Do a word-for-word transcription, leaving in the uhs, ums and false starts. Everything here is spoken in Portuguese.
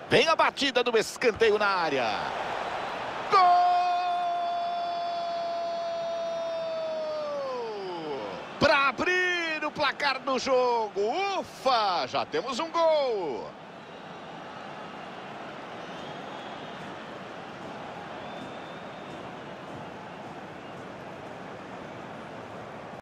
Vem a batida do escanteio na área. Gol! Para abrir o placar do jogo. Ufa, já temos um gol.